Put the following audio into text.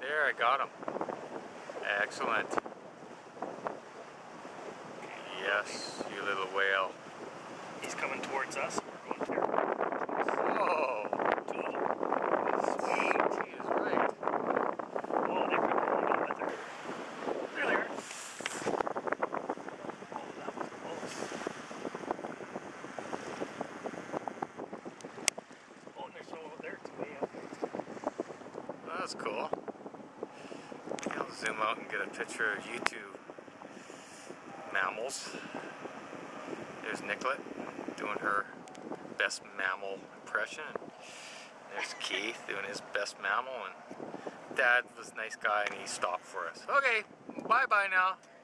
There, I got him. Excellent. Yes, you little whale. He's coming towards us. We're going there. Oh, sweet. He is right. Oh, they're really good. There they are. Oh, that was close. Oh, and there's no one there to me. Well, that's cool. I'll zoom out and get a picture of you two mammals. There's Nicolette doing her best mammal impression. There's Keith doing his best mammal, and Dad was a nice guy and he stopped for us. Okay, bye-bye now.